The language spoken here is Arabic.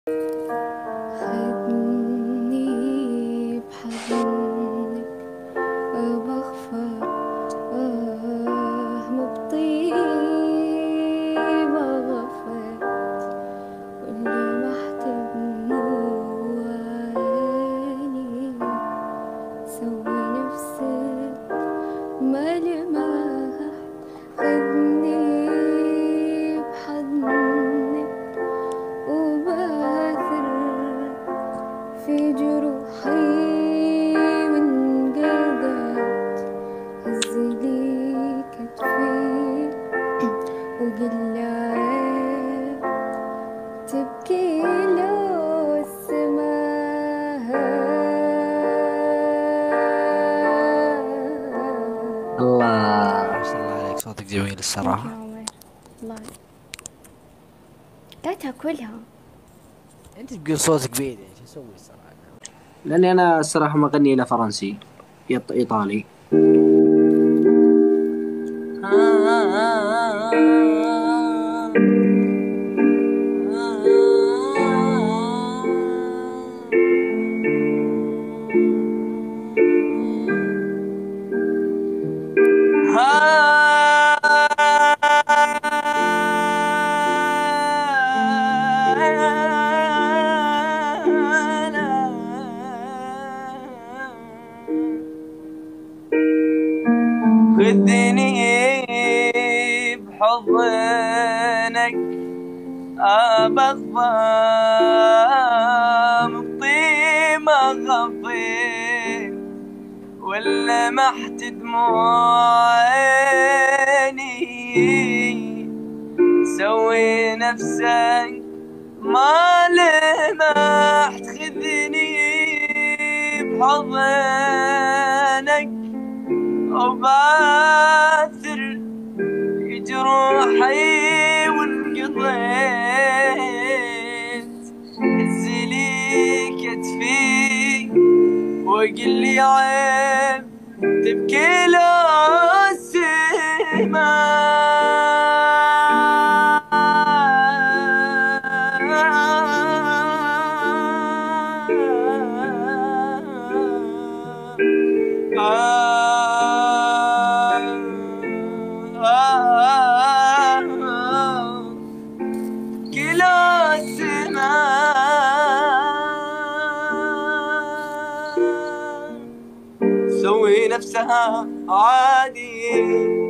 خدني بحضنك بخفى مبطيبة غفت ولمحت بدموع عيني سوى نفسك ما لمحت. خدني بحضنك وباثر في جروحي وانقلبت هزلي كتفي وقلي عيب تبكي لو الله ما شاء الله عليك، صوتك جميل ثانك يو الصراحة. عمر. الله لا تاكلها. انت تقول صوتك بيدي، ايش اسوي الصراحة؟ لاني انا الصراحه مغني له فرنسي ايطالي. خذني بحضنك أبغى مطيمة غفيت ولمحت دموع عيني سوي نفسك ما لمحت. خذني بحضنك وباثر جروحي وانقضيت هزلي كتفي وقلي عيب تبكي لو كلا السماء سوي نفسها عادي